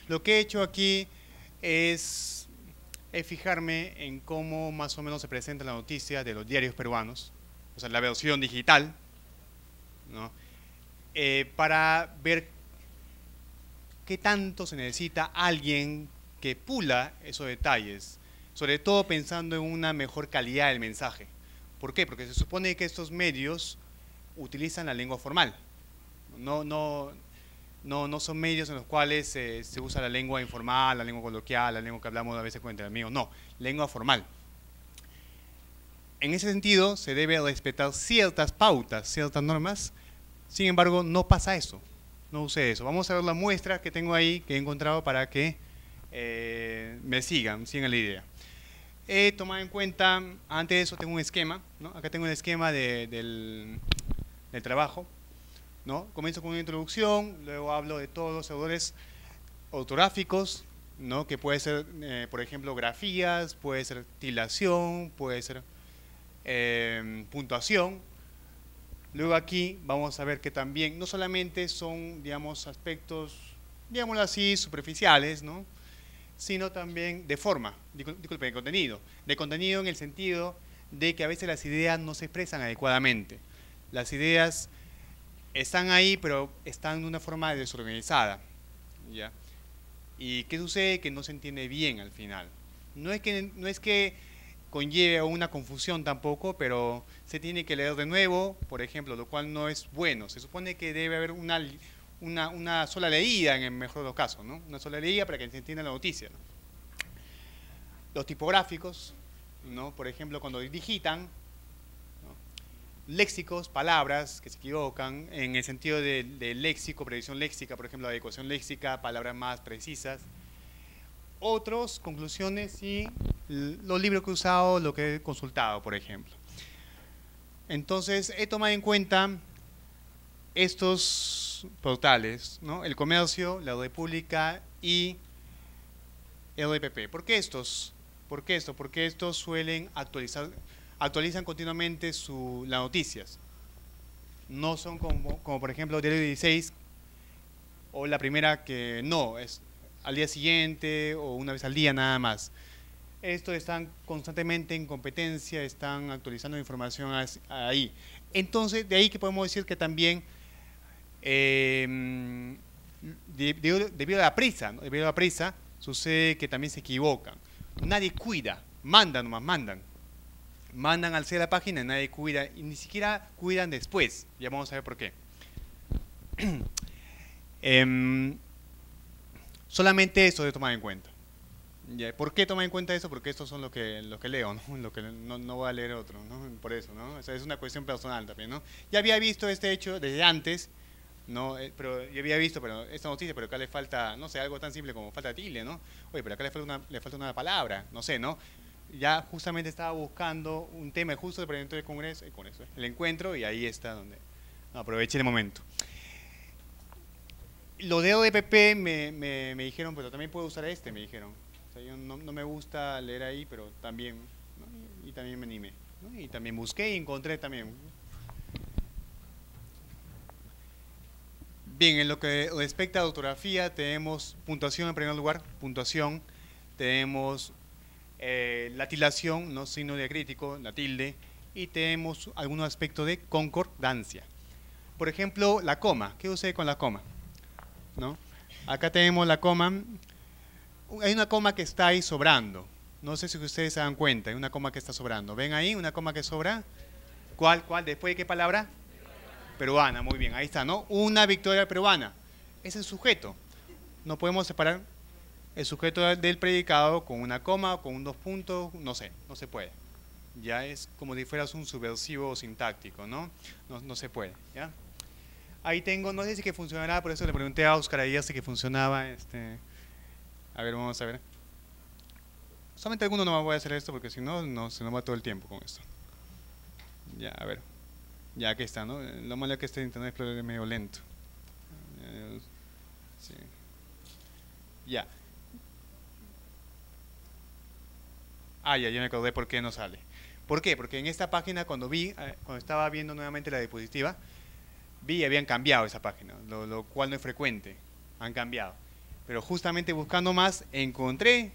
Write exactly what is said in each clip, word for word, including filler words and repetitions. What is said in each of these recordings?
Lo que he hecho aquí es, es fijarme en cómo más o menos se presenta la noticia de los diarios peruanos, o sea, la versión digital, ¿no? Eh, para ver qué tanto se necesita alguien que pula esos detalles, sobre todo pensando en una mejor calidad del mensaje. ¿Por qué? Porque se supone que estos medios utilizan la lengua formal. No, no, no, no son medios en los cuales eh, se usa la lengua informal, la lengua coloquial, la lengua que hablamos a veces con entre amigos. No, lengua formal. En ese sentido, se debe respetar ciertas pautas, ciertas normas. Sin embargo, no pasa eso. No use eso. Vamos a ver la muestra que tengo ahí, que he encontrado para que eh, me sigan, sigan la idea. He tomado en cuenta, antes de eso tengo un esquema, ¿no? Acá tengo el esquema de, del, del trabajo, ¿no? Comienzo con una introducción, luego hablo de todos los errores ortográficos, ¿no? Que puede ser, eh, por ejemplo, grafías, puede ser tildación, puede ser eh, puntuación. Luego aquí vamos a ver que también no solamente son, digamos, aspectos, digámoslo así, superficiales, ¿no? Sino también de forma, disculpe, de contenido. De contenido en el sentido de que a veces las ideas no se expresan adecuadamente. Las ideas están ahí, pero están de una forma desorganizada, ¿ya? ¿Y qué sucede? Que no se entiende bien al final. No es que, no es que conlleve a una confusión tampoco, pero se tiene que leer de nuevo, por ejemplo, lo cual no es bueno. Se supone que debe haber una, una, una sola leída en el mejor de los casos, ¿no? Una sola leída para que se entienda la noticia, ¿no? Los tipográficos, ¿no? Por ejemplo, cuando digitan, ¿no? Léxicos, palabras que se equivocan en el sentido de, de léxico, predicción léxica, por ejemplo, adecuación léxica, palabras más precisas. Otros, conclusiones y los libros que he usado, lo que he consultado, por ejemplo. Entonces, he tomado en cuenta estos portales, ¿no? El Comercio, la República y el R P P. ¿Por qué estos? ¿Por qué esto? Porque estos suelen actualizar, actualizan continuamente su, las noticias. No son como, como por ejemplo Diario dieciséis o la primera que no, es al día siguiente o una vez al día nada más. Estos están constantemente en competencia, están actualizando información ahí. Entonces, de ahí que podemos decir que también, eh, debido, debido a la prisa, ¿no? debido a la prisa, sucede que también se equivocan. Nadie cuida, mandan nomás, mandan. Mandan al C de la página, nadie cuida, y ni siquiera cuidan después. Ya vamos a ver por qué. eh, solamente eso de tomar en cuenta. ¿Por qué tomar en cuenta eso? Porque estos son los que, lo que leo, ¿no? Lo que no, no voy a leer otro, ¿no? Por eso, ¿no? O sea, es una cuestión personal también, ¿no? Ya había visto este hecho desde antes, ¿no? Eh, pero yo había visto pero esta noticia, pero acá le falta, no sé, algo tan simple como falta tilde, ¿no? Oye, pero acá le falta una, le falta una palabra, no sé, ¿no? Ya justamente estaba buscando un tema justo del presentó el Congreso, el, Congreso, el encuentro, y ahí está donde no, aproveché el momento. Lo de O D P P me, me, me dijeron, pero también puedo usar este, me dijeron. O sea, yo no, no me gusta leer ahí, pero también, ¿no? y, y también me animé, ¿no? Y también busqué y encontré también. Bien, en lo que respecta a ortografía, tenemos puntuación en primer lugar, puntuación, tenemos eh, la tildación, no signo diacrítico, la tilde, y tenemos algún aspecto de concordancia. Por ejemplo, la coma, ¿qué sucede con la coma? ¿No? Acá tenemos la coma, hay una coma que está ahí sobrando, no sé si ustedes se dan cuenta, hay una coma que está sobrando. ¿Ven ahí una coma que sobra? ¿Cuál? ¿Cuál? ¿Después de qué palabra? Peruana, muy bien, ahí está, ¿no? Una victoria peruana. Es el sujeto. No podemos separar el sujeto del predicado con una coma, con dos puntos, no sé, no se puede. Ya es como si fueras un subversivo sintáctico, ¿no? No, no se puede, ¿ya? Ahí tengo, no sé si que funcionará, por eso le pregunté a Oscar ayer si que funcionaba. Este, a ver, vamos a ver. Solamente alguno no voy a hacer esto porque si no, no se nos va todo el tiempo con esto. Ya, a ver. Ya, aquí está, ¿no? Lo malo es que este Internet Explorer es medio lento. Sí. Ya. Ah, ya, ya me acordé por qué no sale. ¿Por qué? Porque en esta página, cuando vi, cuando estaba viendo nuevamente la diapositiva, vi y habían cambiado esa página, lo, lo cual no es frecuente. Han cambiado. Pero justamente buscando más, encontré...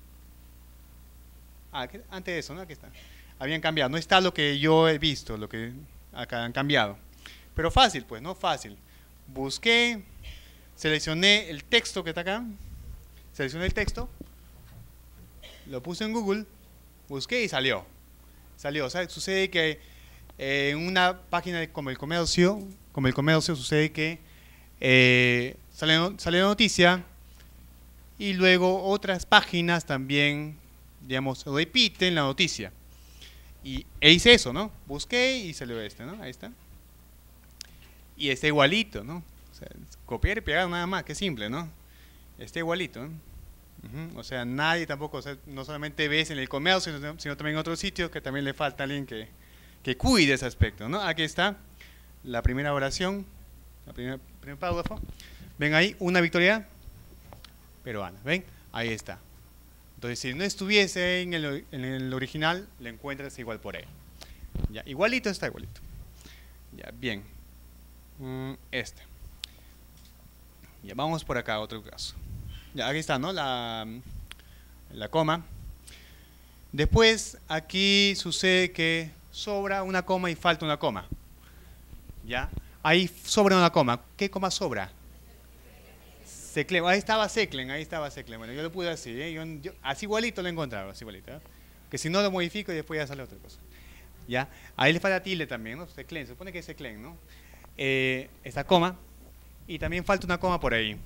Ah, antes de eso, ¿no? Aquí está. Habían cambiado. No está lo que yo he visto, lo que acá han cambiado. Pero fácil, pues, ¿no? Fácil. Busqué, seleccioné el texto que está acá. Seleccioné el texto. Lo puse en Google. Busqué y salió. Salió. O sea, sucede que eh, en una página como el comercio, como el comercio, sucede que eh, sale, sale la noticia y luego otras páginas también, digamos, repiten la noticia. Y e hice eso, ¿no? Busqué y salió este, ¿no? Ahí está. Y está igualito, ¿no? O sea, copiar y pegar nada más, qué simple, ¿no? Está igualito, ¿no? Uh-huh. O sea, nadie tampoco, o sea, no solamente ves en el comercio, sino, sino también en otros sitios que también le falta alguien que, que cuide ese aspecto, ¿no? Aquí está la primera oración, el primer, primer párrafo. Ven ahí, una victoria peruana, ¿ven? Ahí está. Entonces, si no estuviese en el, en el original, le encuentras igual por ahí. Ya, igualito está, igualito. Ya, bien. Mm, este. Ya, vamos por acá, otro caso. Ya, aquí está, ¿no? La, la coma. Después, aquí sucede que sobra una coma y falta una coma. ¿Ya? Ahí sobra una coma. ¿Qué coma sobra? Seclen. Ahí estaba Seclen, ahí estaba Seclen. Bueno, yo lo pude así, ¿eh? yo, yo, así igualito lo he encontrado, así igualito. ¿eh? Que si no lo modifico y después ya sale otra cosa. ¿Ya? Ahí le falta tilde también, ¿no? Seclen, se supone que es Seclen, ¿no? Eh, esta coma. Y también falta una coma por ahí.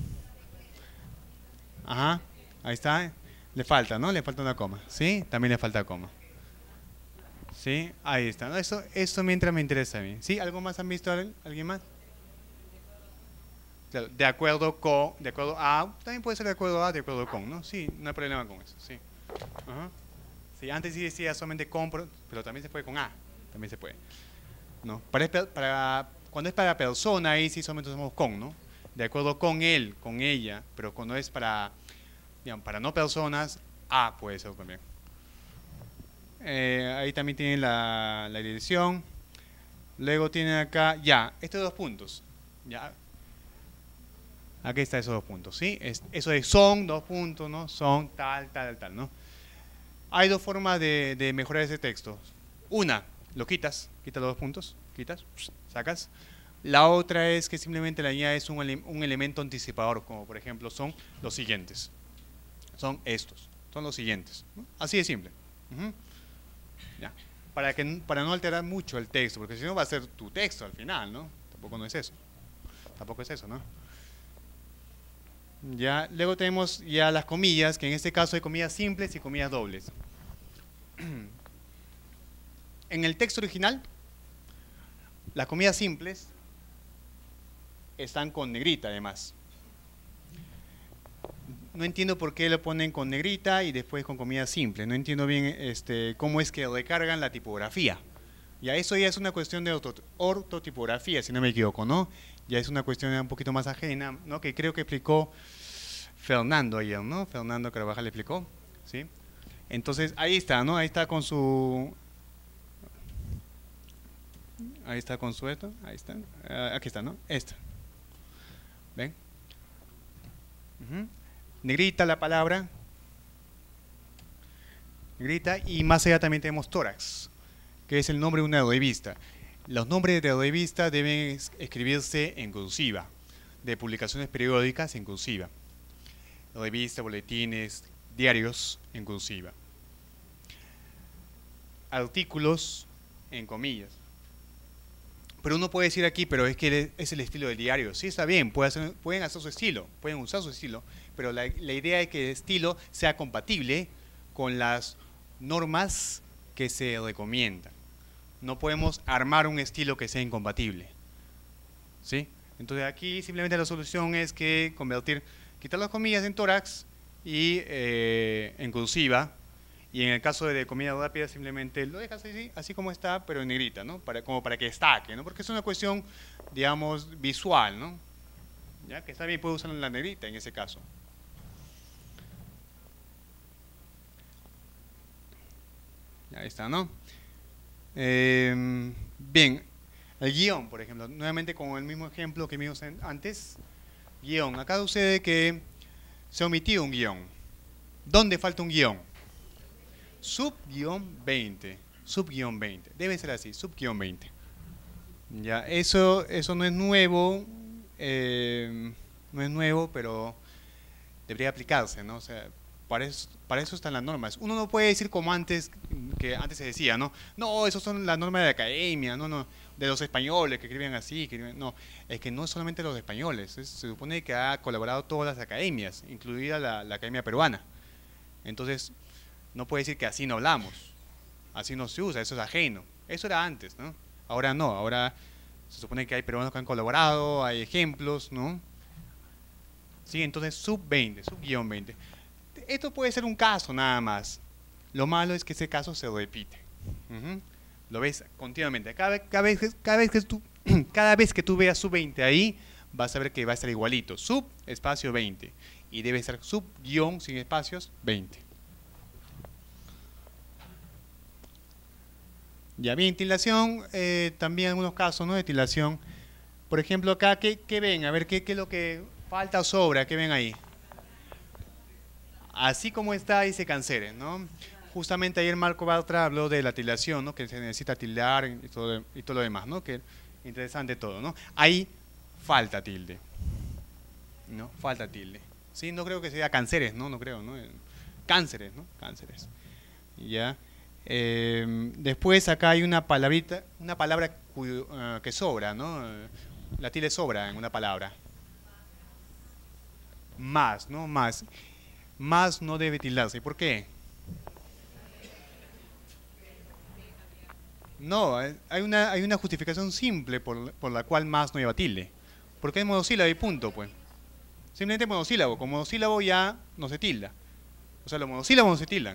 Ajá, ahí está. Le falta, ¿no? Le falta una coma. ¿Sí? También le falta coma. ¿Sí? Ahí está. ¿no? Eso, eso mientras me interesa a mí. ¿Sí? ¿Algo más han visto? ¿Alguien más? Claro, de acuerdo con, de acuerdo a, también puede ser de acuerdo a, de acuerdo con, ¿no? Sí, no hay problema con eso, sí. Ajá. Sí, antes sí decía solamente con, pero también se puede con a, también se puede. ¿No? Para, para, cuando es para persona, ahí sí solamente usamos con, ¿no? De acuerdo con él, con ella, pero cuando es para, digamos, para no personas, a puede ser también. Eh, ahí también tienen la, la dirección. Luego tienen acá, ya, estos dos puntos. Ya. Aquí está esos dos puntos, ¿sí? Es, eso de son, dos puntos, ¿no? Son, tal, tal, tal, ¿no? Hay dos formas de, de mejorar ese texto. Una, lo quitas, quitas los dos puntos, quitas, sacas. La otra es que simplemente le añades un, ele un elemento anticipador, como por ejemplo son los siguientes. Son estos, son los siguientes. ¿no? Así de simple. Uh-huh. Ya. Para, que, para no alterar mucho el texto, porque si no va a ser tu texto al final, ¿no? Tampoco no es eso. Tampoco es eso, ¿no? Ya, luego tenemos ya las comillas, que en este caso hay comillas simples y comillas dobles. En el texto original, las comillas simples están con negrita además. No entiendo por qué lo ponen con negrita y después con comillas simples. No entiendo bien este, cómo es que recargan la tipografía. Ya eso ya es una cuestión de ortotipografía, si no me equivoco, ¿no? Ya es una cuestión un poquito más ajena, ¿no? Que creo que explicó Fernando ayer, ¿no? Fernando Carvajal le explicó, ¿sí? Entonces, ahí está, ¿no? Ahí está con su... Ahí está con su esto, ahí está. Uh, aquí está, ¿no? Esta. ¿Ven? Uh-huh. Negrita la palabra. Negrita. Y más allá también tenemos tórax, que es el nombre de una revista. Los nombres de revista deben escribirse en cursiva, de publicaciones periódicas en cursiva, revistas, boletines, diarios en cursiva, artículos en comillas. Pero uno puede decir aquí, pero es que es el estilo del diario. Sí, está bien, puede hacer, pueden hacer su estilo, pueden usar su estilo, pero la, la idea es que el estilo sea compatible con las normas que se recomiendan. No podemos armar un estilo que sea incompatible. ¿Sí? Entonces aquí simplemente la solución es que convertir, quitar las comillas en tórax y eh, en cursiva. Y en el caso de comida rápida simplemente lo dejas así, así como está, pero en negrita, ¿no? Para, como para que destaque, ¿no? Porque es una cuestión, digamos, visual, ¿no? Ya que está bien, puede usar la negrita en ese caso. Ahí está, ¿no? Eh, bien, el guión, por ejemplo, nuevamente con el mismo ejemplo que vimos antes. Guión, acá sucede que Se omitió un guión. ¿Dónde falta un guión? Sub-guión veinte. Sub-guión veinte. Debe ser así, sub-guión veinte. Ya, eso, eso no es nuevo. Eh, no es nuevo, pero debería aplicarse, ¿no? O sea, para eso, para eso están las normas. Uno no puede decir como antes, que antes se decía, ¿no? No, esos son las normas de la academia, no, no, de los españoles que escriben así, que escriben, no, es que no es solamente los españoles, es, se supone que ha colaborado todas las academias, incluida la, la academia peruana. Entonces, no puede decir que así no hablamos, así no se usa, eso es ajeno. Eso era antes, ¿no? Ahora no, ahora se supone que hay peruanos que han colaborado, hay ejemplos, ¿no? Sí, entonces sub veinte, sub-guión veinte. Esto puede ser un caso nada más. Lo malo es que ese caso se repite. Uh-huh. Lo ves continuamente. Cada, cada, vez, cada, vez que tú, cada vez que tú veas sub veinte ahí, vas a ver que va a estar igualito. Sub, espacio veinte. Y debe ser sub, guión, sin espacios, veinte. Ya bien, tildación, eh, también algunos casos, ¿no?, de tildación. Por ejemplo, acá, ¿qué, qué ven? A ver, ¿qué, ¿qué es lo que falta o sobra? ¿Qué ven ahí? Así como está, dice Cánceres, ¿no? Justamente ayer Marco Bartra habló de la tildación, ¿no?, que se necesita tildar y todo, y todo lo demás, ¿no? Que interesante todo, ¿no? Ahí falta tilde, ¿no? Falta tilde. Sí, no creo que sea Cánceres, ¿no? No creo, ¿no? Cánceres, ¿no? Cánceres. Ya. Eh, después acá hay una palabrita, una palabra cuyo, uh, que sobra, ¿no? La tilde sobra en una palabra. Más, ¿no? Más. Más no debe tildarse. ¿Por qué? No, hay una, hay una justificación simple por, por la cual más no lleva tilde. Porque es monosílabo y punto, pues. Simplemente monosílabo. Con monosílabo ya no se tilda. O sea, los monosílabos no se tildan.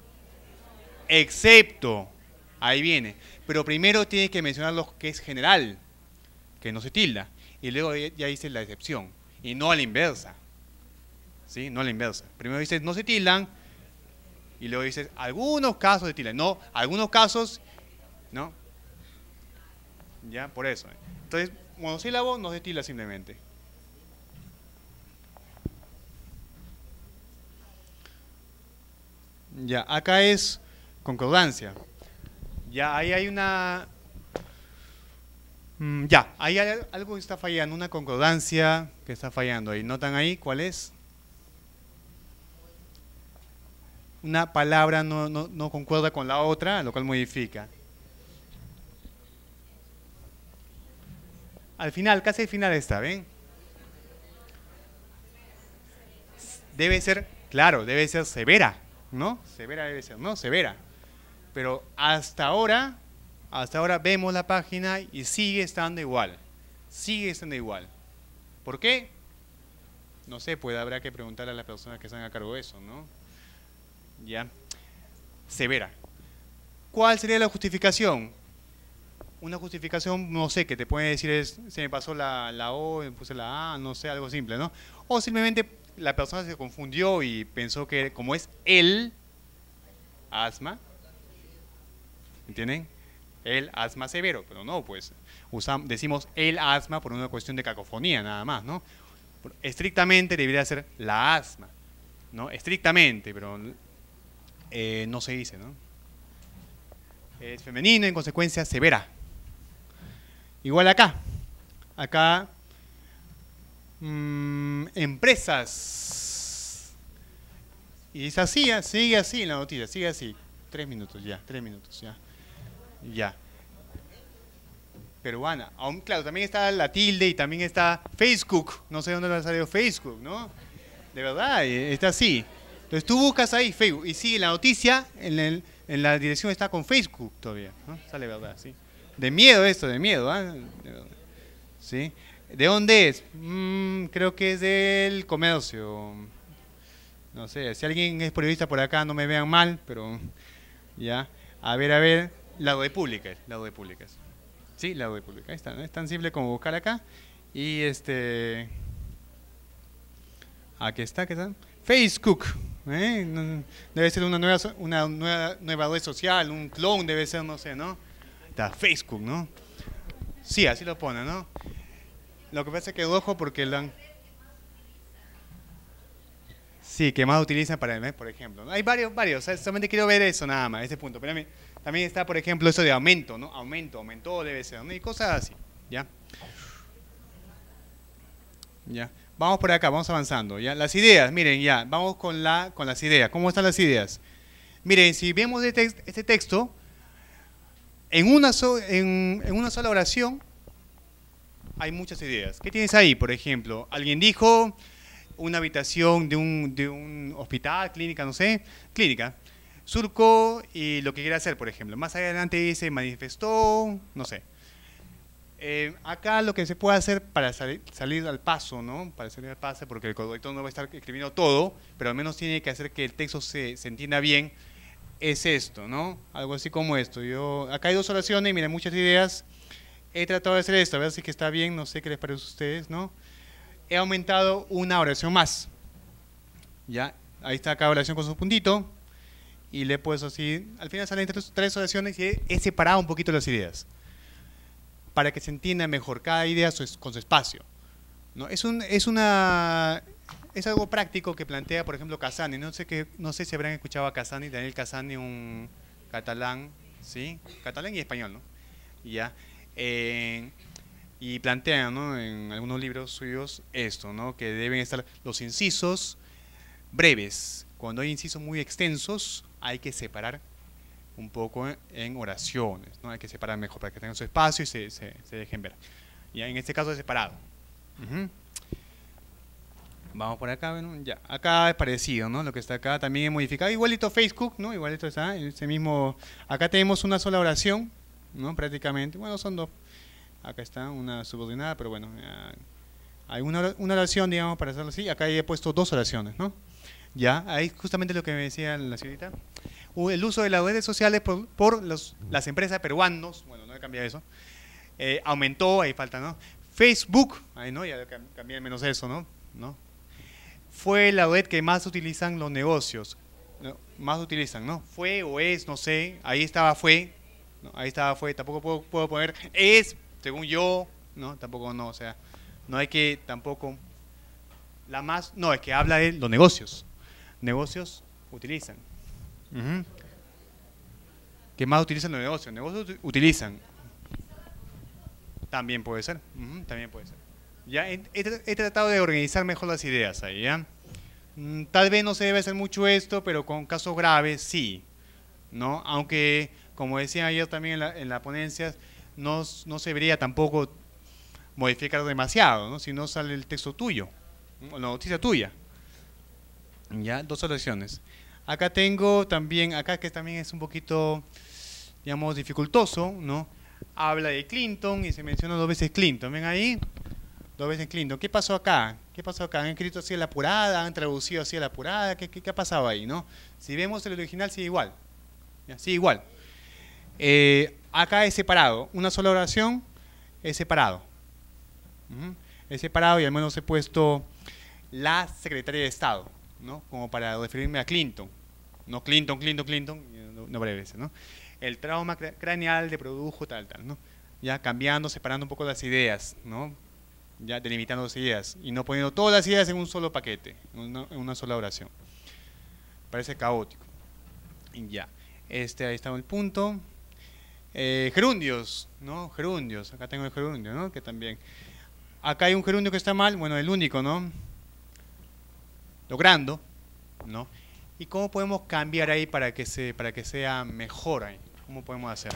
Excepto, ahí viene. Pero primero tiene que mencionar lo que es general, que no se tilda. Y luego ya dice la excepción. Y no a la inversa. ¿Sí? No a la inversa. Primero dices no se tildan. Y luego dices algunos casos de tildan. No, algunos casos, ¿no? Ya, por eso. Entonces, monosílabo no se tilda simplemente. Ya, acá es concordancia. Ya, ahí hay una... Mm, ya, ahí hay algo que está fallando, una concordancia que está fallando ahí. ¿Notan ahí cuál es? Una palabra no, no, no concuerda con la otra, lo cual modifica. Al final, casi al final está, ¿ven? Debe ser, claro, debe ser severa, ¿no? Severa debe ser, ¿no? Severa. Pero hasta ahora, hasta ahora vemos la página y sigue estando igual. Sigue estando igual. ¿Por qué? No sé, pues habrá que preguntarle a las personas que están a cargo de eso, ¿no? Ya. Severa. ¿Cuál sería la justificación? Una justificación, no sé, que te puede decir es, se me pasó la, la O, me puse la A, no sé, algo simple, ¿no? O simplemente la persona se confundió y pensó que como es el asma, ¿entienden? El asma severo, pero no, pues usamos, decimos el asma por una cuestión de cacofonía nada más, ¿no? Estrictamente debería ser la asma, ¿no? Estrictamente, pero eh, no se dice, ¿no? Es femenino, en consecuencia severa. Igual acá. Acá, mmm, empresas. Y es así, sigue así en la noticia, sigue así. Tres minutos ya, tres minutos ya. Ya. Peruana. Aún, claro, también está la tilde y también está Facebook. No sé dónde le ha salido Facebook, ¿no? De verdad, está así. Entonces tú buscas ahí Facebook y sigue la noticia, en, el, en la dirección está con Facebook todavía, ¿no? Sale verdad, sí. De miedo esto, de miedo, ¿ah? ¿eh? ¿Sí? ¿De dónde es? Mm, creo que es del comercio. No sé, si alguien es periodista por acá no me vean mal, pero ya. A ver, a ver, la República, la República. Sí, la República, ahí está, ¿no? Es tan simple como buscar acá. Y este... Aquí está, ¿qué está? Facebook. ¿Eh? Debe ser una nueva, una nueva, nueva red social, un clon debe ser, no sé, ¿no? Está Facebook, ¿no? Sí, así lo pone, ¿no? Lo que pasa es que ojo porque lo han... Sí, que más utilizan para el mes, por ejemplo, ¿no? Hay varios, varios, o sea, solamente quiero ver eso nada más, ese punto. Pero también, también está, por ejemplo, eso de aumento, ¿no? Aumento, aumentó, debe ser, ¿no? Y cosas así, ¿ya? Ya. Vamos por acá, vamos avanzando, ¿ya? Las ideas, miren, ya, vamos con, la, con las ideas. ¿Cómo están las ideas? Miren, si vemos este, este texto, en una, so, en, en una sola oración hay muchas ideas. ¿Qué tienes ahí, por ejemplo? Alguien dijo una habitación de un, de un hospital, clínica, no sé, clínica, surcó y lo que quiere hacer, por ejemplo. Más adelante dice manifestó, no sé. Eh, acá lo que se puede hacer para salir, salir al paso, ¿no? Para salir al paso, porque el corrector no va a estar escribiendo todo, pero al menos tiene que hacer que el texto se, se entienda bien, es esto, ¿no? Algo así como esto. Yo, acá hay dos oraciones, miren, muchas ideas. He tratado de hacer esto, a ver si que está bien, no sé qué les parece a ustedes, ¿no? He aumentado una oración más. Ya, ahí está cada oración con su puntito. Y le he puesto así, al final salen tres, tres oraciones y he, he separado un poquito las ideas. Para que se entienda mejor cada idea con su espacio, ¿no? Es, un, es, una, es algo práctico que plantea, por ejemplo, Casani. No sé, que, no sé si habrán escuchado a Casani, Daniel Casani, un catalán, ¿sí? Catalán y español, ¿no? Y ya. Eh, y plantea, ¿no?, en algunos libros suyos esto, ¿no?, que deben estar los incisos breves. Cuando hay incisos muy extensos, hay que separar un poco en oraciones, ¿no? Hay que separar mejor para que tengan su espacio y se, se, se dejen ver. Ya, en este caso es separado. Uh-huh. Vamos por acá, bueno, ya. Acá es parecido, ¿no? Lo que está acá también es modificado. Igualito Facebook, ¿no? Igualito está, ese mismo. Acá tenemos una sola oración, ¿no? Prácticamente. Bueno, son dos. Acá está una subordinada, pero bueno. Hay una, una oración, digamos, para hacerlo así. Acá he puesto dos oraciones, ¿no? Ya, ahí justamente lo que me decía la señorita. El uso de las redes sociales por, por los, las empresas peruanos, bueno, no he cambiado eso, eh, aumentó, ahí falta, ¿no? Facebook, ahí no, ya cambié menos eso, ¿no? ¿no? Fue la red que más utilizan los negocios, ¿no? Más utilizan, ¿no? Fue o es, no sé, ahí estaba fue, ¿no? Ahí estaba fue, tampoco puedo, puedo poner es, según yo, ¿no? Tampoco no, o sea, no hay que tampoco, la más, no, es que habla de los negocios, negocios utilizan. Uh-huh. ¿Qué más utilizan los negocios? Negocios utilizan. También puede ser. Uh-huh. También puede ser. Ya he, he, he tratado de organizar mejor las ideas ahí, ¿ya? Mm, tal vez no se debe hacer mucho esto, pero con casos graves sí, ¿no? Aunque, como decía ayer también en la, en la ponencia, no, no se debería tampoco modificar demasiado, ¿no? Si no sale el texto tuyo, o la noticia tuya. Ya, dos oraciones. Acá tengo también, acá que también es un poquito, digamos, dificultoso, ¿no? Habla de Clinton y se menciona dos veces Clinton. ¿Ven ahí? Dos veces Clinton. ¿Qué pasó acá? ¿Qué pasó acá? ¿Han escrito así a la apurada? ¿Han traducido así a la apurada? ¿Qué, qué, qué ha pasado ahí, no? Si vemos el original, sigue igual. ¿Ya? Sigue igual. Eh, acá es separado. Una sola oración es separado. Uh-huh. Es separado y al menos he puesto la secretaria de Estado, ¿no? Como para referirme a Clinton. No Clinton, Clinton, Clinton, no, no varias veces, ¿no? El trauma craneal de produjo tal, tal, ¿no? Ya cambiando, separando un poco las ideas, ¿no? Ya delimitando las ideas y no poniendo todas las ideas en un solo paquete, en una, en una sola oración. Parece caótico. Y ya, este, ahí está el punto. Eh, gerundios, ¿no? Gerundios, acá tengo el gerundio, ¿no? Que también. Acá hay un gerundio que está mal, bueno, el único, ¿no? Logrando, ¿no? ¿Y cómo podemos cambiar ahí para que, se, para que sea mejor ahí? ¿Cómo podemos hacer?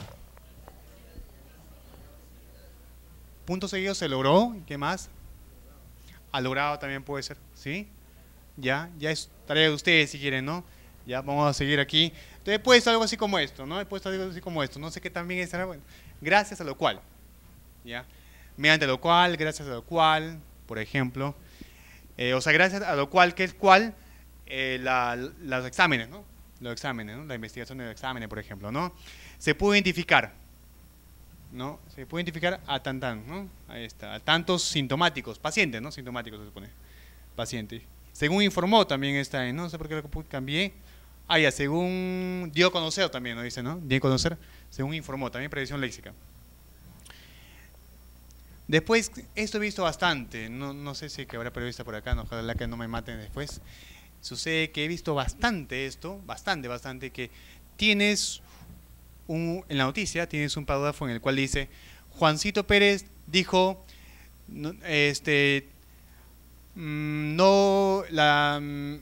Punto seguido se logró, ¿qué más? Ha logrado también puede ser, ¿sí? Ya, ya es tarea de ustedes si quieren, ¿no? Ya vamos a seguir aquí. Entonces he puesto algo así como esto, ¿no? He puesto algo así como esto, no sé qué también estará, bueno, gracias a lo cual, ¿ya? Mediante lo cual, gracias a lo cual, por ejemplo, eh, o sea, gracias a lo cual, ¿qué es cuál? Eh, la, los exámenes, ¿no? Los exámenes, ¿no? La investigación de los exámenes, por ejemplo, ¿no? Se puede identificar, ¿no? Se puede identificar a tan tan, ¿no? Ahí está, a tantos sintomáticos, pacientes, ¿no? Sintomáticos se supone, pacientes. Según informó también está ahí, no sé por qué lo cambié. Ah, ya, según dio a conocer también, ¿no? Dice, ¿no? Dio a conocer, según informó, también predicción léxica. Después, esto he visto bastante, no, no sé si que habrá periodista por acá, no, ojalá que no me maten después. Sucede que he visto bastante esto, bastante, bastante, que tienes un, en la noticia, tienes un párrafo en el cual dice, Juancito Pérez dijo, no, este, mm, no, la, mm,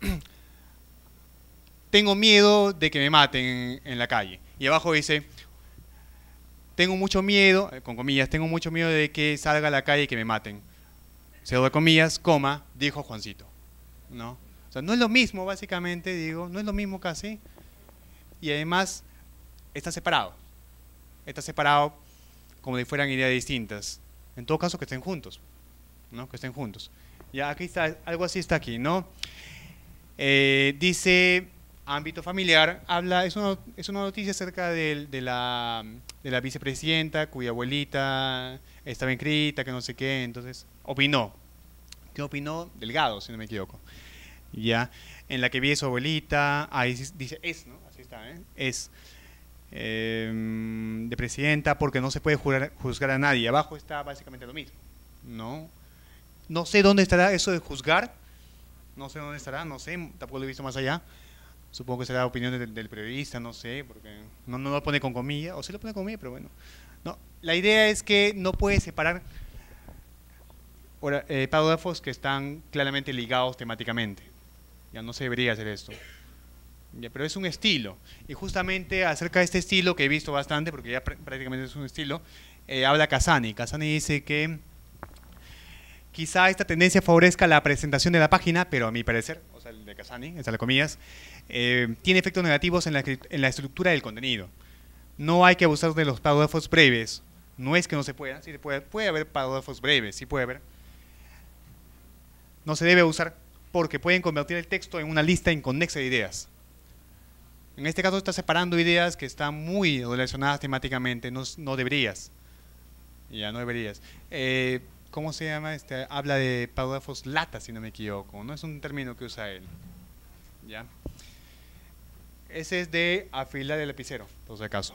tengo miedo de que me maten en, en la calle. Y abajo dice, tengo mucho miedo, con comillas, tengo mucho miedo de que salga a la calle y que me maten. Cierro de comillas, coma, dijo Juancito. ¿No? O sea, no es lo mismo, básicamente, digo, no es lo mismo casi. Y además, está separado. Está separado como si fueran ideas distintas. En todo caso, que estén juntos. ¿No? Que estén juntos. Ya, aquí está, algo así está aquí, ¿no? Eh, dice, ámbito familiar, habla, es una, es una noticia acerca de, de, la, de la vicepresidenta cuya abuelita estaba inscrita, que no sé qué, entonces opinó. ¿Qué opinó? Delgado, si no me equivoco. Ya, en la que vi a su abuelita, ahí dice es, ¿no? Así está, ¿eh? Es eh, de presidenta porque no se puede juzgar, juzgar a nadie. Abajo está básicamente lo mismo, ¿no? No sé dónde estará eso de juzgar, no sé dónde estará, no sé, tampoco lo he visto más allá. Supongo que será la opinión del, del periodista, no sé, porque no, no lo pone con comillas, o sí lo pone con comillas, pero bueno. No, la idea es que no puede separar eh, párrafos que están claramente ligados temáticamente. Ya no se debería hacer esto. Ya, pero es un estilo. Y justamente acerca de este estilo, que he visto bastante, porque ya pr prácticamente es un estilo, eh, habla Casani. Casani dice que quizá esta tendencia favorezca la presentación de la página, pero a mi parecer, o sea, el de Casani, entre comillas, eh, tiene efectos negativos en la, en la estructura del contenido. No hay que abusar de los párrafos breves. No es que no se pueda, sí se puede, puede haber párrafos breves, sí puede haber. No se debe abusar porque pueden convertir el texto en una lista inconexa de ideas. En este caso está separando ideas que están muy relacionadas temáticamente, no, no deberías. Ya, no deberías. Eh, ¿Cómo se llama? Este, habla de párrafos lata, si no me equivoco, no es un término que usa él. ¿Ya? Ese es de afilar el lapicero, por si acaso.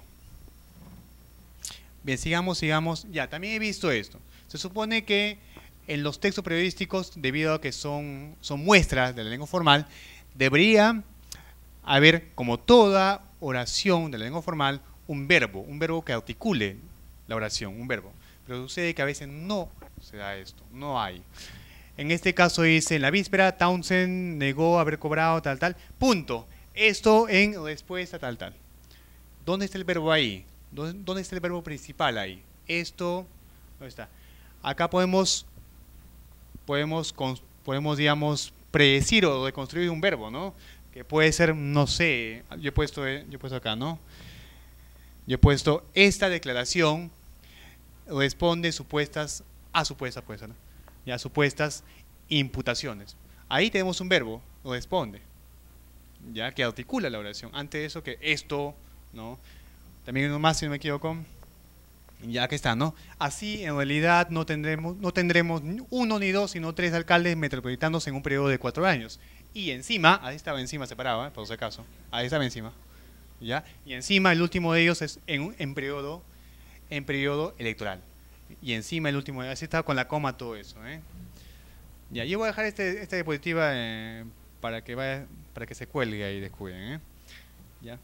Bien, sigamos, sigamos. Ya, también he visto esto. Se supone que en los textos periodísticos, debido a que son, son muestras de la lengua formal, debería haber, como toda oración de la lengua formal, un verbo, un verbo que articule la oración, un verbo. Pero sucede que a veces no se da esto, no hay. En este caso dice, en la víspera, Townsend negó haber cobrado tal, tal, punto. Esto en respuesta tal, tal. ¿Dónde está el verbo ahí? ¿Dónde, dónde está el verbo principal ahí? Esto, ¿dónde está? Acá podemos podemos, podemos, digamos, predecir o reconstruir un verbo, ¿no? Que puede ser, no sé, yo he puesto, yo he puesto acá, ¿no? Yo he puesto, esta declaración responde supuestas a supuestas, pues, ¿no? Ya, supuestas imputaciones. Ahí tenemos un verbo, responde, ya, que articula la oración. Antes de eso, que esto, ¿no? También uno más, si no me equivoco. Ya que está, ¿no? Así, en realidad, no tendremos, no tendremos uno ni dos, sino tres alcaldes metropolitanos en un periodo de cuatro años. Y encima, ahí estaba encima separado, ¿eh? Por si acaso, ahí estaba encima, ¿ya? Y encima el último de ellos es en, en, periodo, en periodo electoral. Y encima el último, así estaba con la coma todo eso, ¿eh? Ya, yo voy a dejar este, esta diapositiva eh, para, que vaya, para que se cuelgue ahí, descuiden, ¿eh? ¿Ya?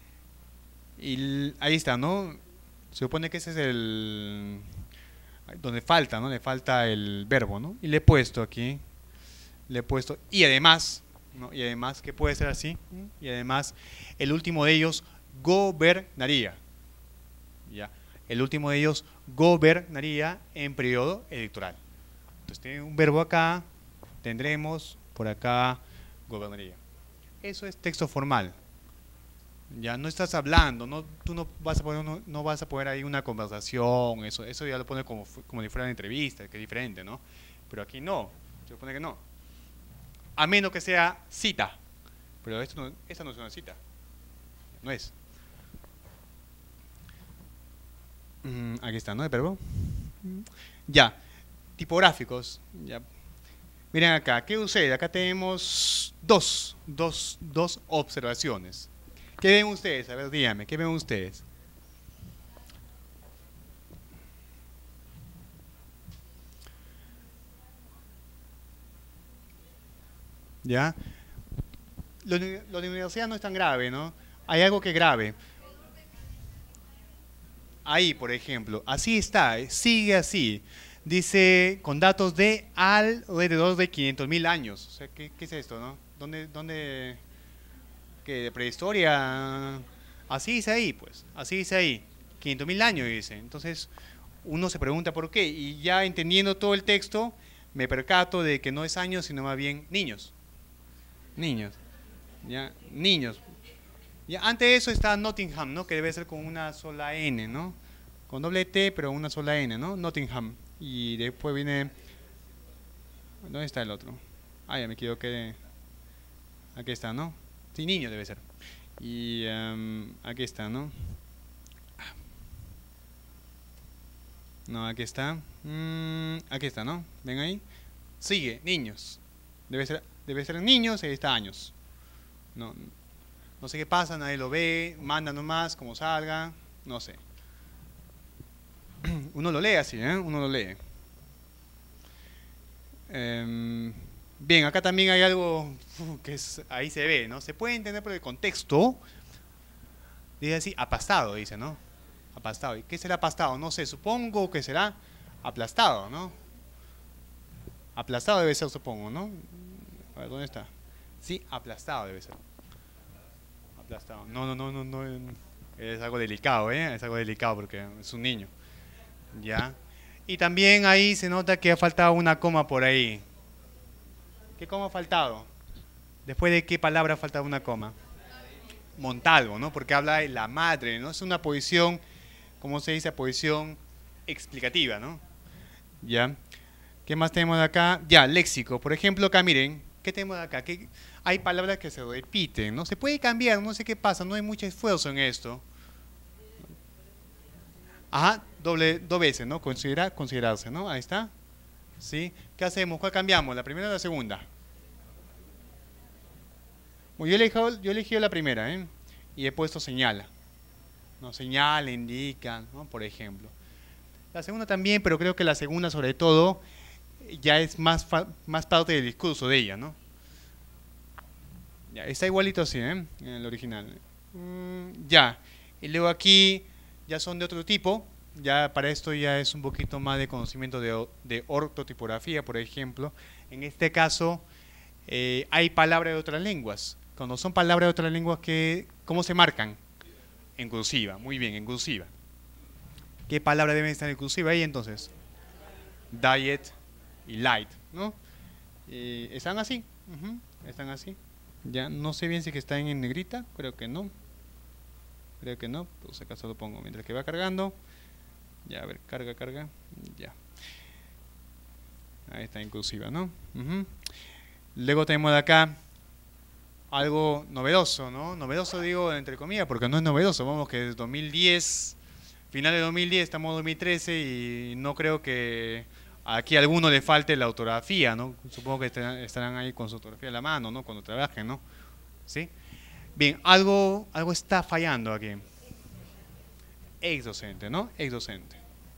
Y ahí está, ¿no? Se supone que ese es el donde falta, ¿no? Le falta el verbo, ¿no? Y le he puesto aquí, le he puesto, y además, ¿no? Y además, que puede ser así, y además, el último de ellos, gobernaría. Ya. El último de ellos, gobernaría en periodo electoral. Entonces, tiene un verbo acá, tendremos por acá, gobernaría. Eso es texto formal. Ya no estás hablando, no, tú no vas a poner, no, no vas a poner ahí una conversación, eso, eso ya lo pone como, como si fuera una entrevista, que es diferente, ¿no? Pero aquí no, se supone que no. A menos que sea cita, pero esto no, esta no es una cita, no es. Mm, aquí está, ¿no? El verbo. Ya, tipográficos, ya. Miren acá, ¿qué sucede? Acá tenemos dos, dos, dos observaciones. ¿Qué ven ustedes? A ver, díganme, ¿qué ven ustedes? ¿Ya? lo, lo de universidad no es tan grave, ¿no? Hay algo que es grave. Ahí, por ejemplo, así está, eh, sigue así. Dice, con datos de alrededor de quinientos mil años. O sea, ¿qué, qué es esto, no? ¿Dónde, dónde, qué, de prehistoria? Así dice ahí, pues, así dice ahí. quinientos mil años dice. Entonces, uno se pregunta por qué. Y ya entendiendo todo el texto, me percato de que no es años, sino más bien niños. Niños. Ya, niños. Ya, antes de eso está Nottingham, ¿no? Que debe ser con una sola N, ¿no? Con doble T, pero una sola N, ¿no? Nottingham. Y después viene... ¿Dónde está el otro? Ah, ya me equivoqué. Aquí está, ¿no? Sí, niño debe ser. Y um, aquí está, ¿no? No, aquí está. Mm, aquí está, ¿no? ¿Ven ahí? Sigue, niños. Debe ser, debe ser niños, ahí está años. No, no sé qué pasa, nadie lo ve, manda nomás, como salga, no sé. Uno lo lee así, ¿eh? Uno lo lee. Eh, bien, acá también hay algo que es, ahí se ve, ¿no? Se puede entender por el contexto. Dice así, aplastado, dice, ¿no? Aplastado. ¿Y qué será aplastado? No sé, supongo que será aplastado, ¿no? Aplastado debe ser, supongo, ¿no? A ver, ¿dónde está? Sí, aplastado debe ser. Aplastado. No, no, no, no, no. Es algo delicado, ¿eh? Es algo delicado porque es un niño. Ya. Y también ahí se nota que ha faltado una coma por ahí. ¿Qué coma ha faltado? ¿Después de qué palabra ha faltado una coma? Montalvo, ¿no? Porque habla de la madre, ¿no? Es una posición, ¿cómo se dice? Posición explicativa, ¿no? Ya. ¿Qué más tenemos de acá? Ya, léxico. Por ejemplo, acá miren, ¿qué tenemos de acá? ¿Qué? Hay palabras que se repiten, ¿no? Se puede cambiar, no sé qué pasa, no hay mucho esfuerzo en esto. Ajá, doble, dos veces, ¿no? Considerar, considerarse, ¿no? Ahí está. ¿Sí? ¿Qué hacemos? ¿Cuál cambiamos? ¿La primera o la segunda? Bueno, yo he elegido, yo he elegido la primera, ¿eh? Y he puesto señala. ¿No? Señala, indica, ¿no? Por ejemplo. La segunda también, pero creo que la segunda sobre todo ya es más, más parte del discurso de ella, ¿no? Ya, está igualito así, ¿eh? En el original. Mm, ya. Y luego aquí ya son de otro tipo. Ya para esto ya es un poquito más de conocimiento de, de ortotipografía, por ejemplo. En este caso eh, hay palabras de otras lenguas. Cuando son palabras de otras lenguas, que, ¿cómo se marcan? En cursiva. Muy bien, en cursiva. ¿Qué palabras deben estar en cursiva ahí entonces? Diet y light, ¿no? Eh, ¿Están así? Uh-huh. ¿Están así? Ya no sé bien si que están en negrita, creo que no. Creo que no, por si acaso lo pongo mientras que va cargando. Ya, a ver, carga, carga. Ya. Ahí está inclusiva, ¿no? Uh-huh. Luego tenemos de acá algo novedoso, ¿no? Novedoso digo entre comillas porque no es novedoso. Vamos que es dos mil diez, final de dos mil diez, estamos en dos mil trece y no creo que aquí a alguno le falte la ortografía, ¿no? Supongo que estarán ahí con su ortografía a la mano, ¿no? Cuando trabajen, ¿no? ¿Sí? Bien, algo, algo está fallando aquí. Ex docente, ¿no? Ex docente.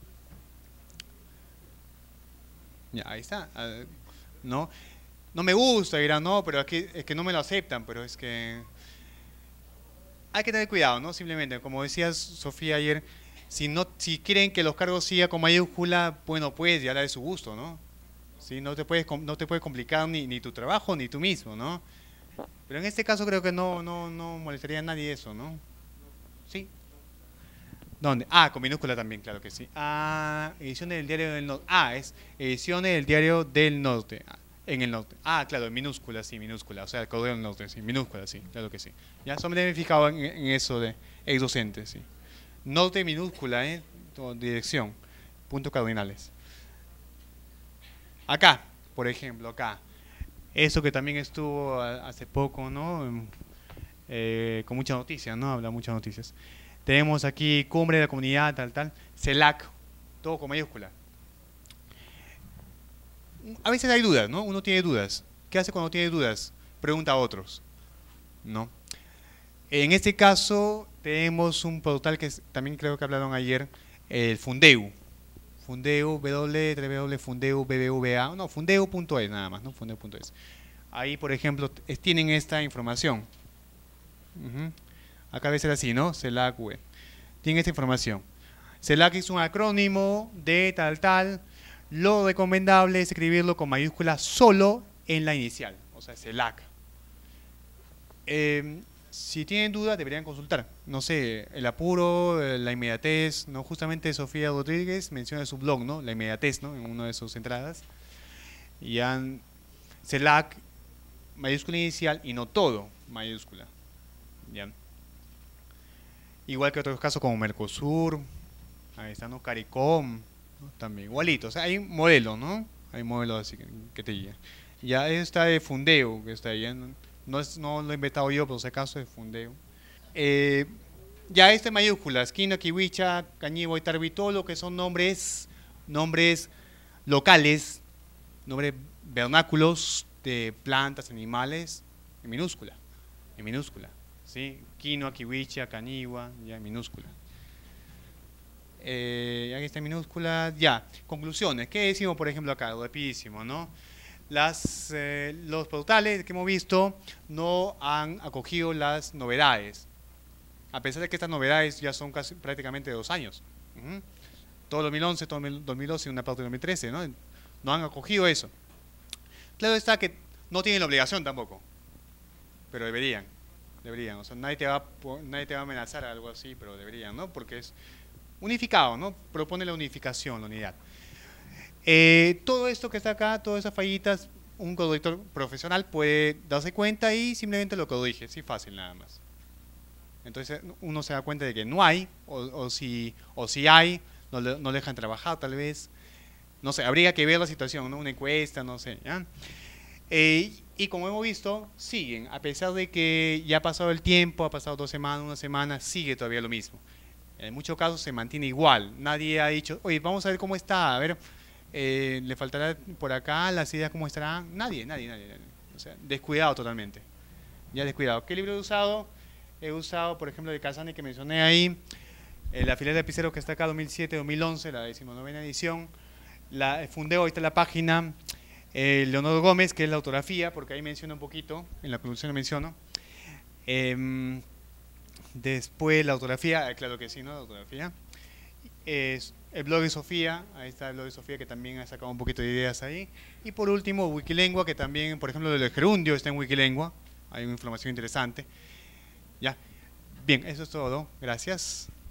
Ya, ahí está. ¿No? No me gusta, dirán, no, pero aquí es que no me lo aceptan, pero es que hay que tener cuidado, ¿no? Simplemente, como decía Sofía ayer, si no, si quieren que los cargos sigan con mayúscula, bueno, pues ya la de su gusto, ¿no? ¿Sí? No te puedes, no te puede complicar ni, ni tu trabajo ni tú mismo, ¿no? Pero en este caso creo que no, no, no molestaría a nadie eso, ¿no? ¿Sí? ¿Dónde? Ah, con minúscula también, claro que sí. Ah, ediciones del diario del norte. Ah, es ediciones del diario del norte. Ah, en el norte. Ah, claro, en minúscula, sí, minúscula. O sea, el correo del norte, sí, minúscula, sí, claro que sí. Ya, solo me he fijado en, en eso de ex docente, sí. Norte minúscula, ¿eh? Dirección. Puntos cardinales. Acá, por ejemplo, acá. Eso que también estuvo hace poco, ¿no? Eh, con muchas noticias, ¿no? Habla muchas noticias. Tenemos aquí cumbre de la comunidad, tal, tal. CELAC, todo con mayúscula. A veces hay dudas, ¿no? Uno tiene dudas. ¿Qué hace cuando tiene dudas? Pregunta a otros, ¿no? En este caso tenemos un portal que también creo que hablaron ayer, el Fundeu. Fundeu, w w w punto fundeu b b v a, no, fundeu punto es nada más, ¿no? Fundeu punto es. ahí por ejemplo es- tienen esta información. Ujú. Acá debe ser así, ¿no? CELAC web. Tienen esta información. CELAC es un acrónimo de tal tal. Lo recomendable es escribirlo con mayúscula solo en la inicial, o sea, CELAC. Eh, si tienen dudas, deberían consultar. No sé, el apuro, eh, la inmediatez, ¿no? Justamente Sofía Rodríguez menciona en su blog, ¿no? La inmediatez, ¿no? En una de sus entradas. Y han CELAC, mayúscula inicial y no todo mayúscula. ¿Ya? Igual que otros casos como Mercosur, ahí está, ¿no? CARICOM, ¿no? También igualito. O sea, hay modelos, ¿no? Hay modelos así que, que te guían. Ya está de Fundeo, que está ahí. ¿No? No, es, no lo he inventado yo, pero si acaso es Fundeo. Eh, ya este mayúsculas, Quino, Kiwicha, Cañibo y Tarbi, todo lo que son nombres, nombres locales, nombres vernáculos de plantas, animales, en minúscula, en minúscula, ¿sí? Quinoa, Kiwicha, Cañigua, ya en minúscula. Eh, aquí está en minúscula, ya. Conclusiones, ¿qué decimos por ejemplo acá? Rapidísimo, ¿no? Las, eh, los portales que hemos visto no han acogido las novedades, a pesar de que estas novedades ya son casi prácticamente dos años. Uh-huh. Todo dos mil once, todo dos mil doce y una parte de dos mil trece, ¿no? No han acogido eso. Claro está que no tienen la obligación tampoco, pero deberían, deberían. O sea, nadie te va, nadie te va a amenazar a algo así, pero deberían, ¿no? Porque es unificado, ¿no? Propone la unificación, la unidad. Eh, todo esto que está acá, todas esas fallitas, un corrector profesional puede darse cuenta y simplemente lo corrige, sí, fácil nada más. Entonces uno se da cuenta de que no hay, o, o, si, o si hay, no le, no le dejan trabajar tal vez. No sé, habría que ver la situación, ¿no? Una encuesta, no sé, ¿ya? Eh, y como hemos visto, siguen, a pesar de que ya ha pasado el tiempo, ha pasado dos semanas, una semana, sigue todavía lo mismo. En muchos casos se mantiene igual. Nadie ha dicho, oye, vamos a ver cómo está, a ver, eh, le faltará por acá, las ideas cómo estarán. Nadie, nadie, nadie, nadie. O sea, descuidado totalmente. Ya descuidado. ¿Qué libro he usado? He usado, por ejemplo, de Casani que mencioné ahí, eh, la fila de lapiceros que está acá, dos mil siete dos mil once, la decimonovena edición. La Fundeo, ahí está la página. Eh, Leonardo Gómez, que es la autografía, porque ahí menciona un poquito, en la producción lo menciono. Eh, después la autografía, claro que sí, ¿no? La autografía. Es el blog de Sofía, ahí está el blog de Sofía que también ha sacado un poquito de ideas ahí. Y por último, Wikilengua, que también, por ejemplo, el gerundio está en Wikilengua. Hay una información interesante. Ya. Bien, eso es todo. Gracias.